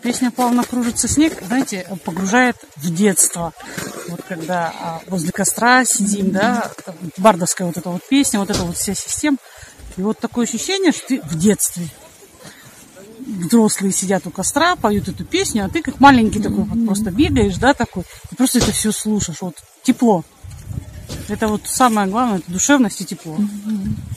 Песня «Плавно кружится снег», знаете, погружает в детство. Вот когда возле костра сидим, да, бардовская вот эта вот песня, вот эта вот вся система. И вот такое ощущение, что ты в детстве. Взрослые сидят у костра, поют эту песню, а ты как маленький такой вот просто бегаешь, да, такой, и просто это все слушаешь. Вот тепло. Это вот самое главное, это душевность и тепло.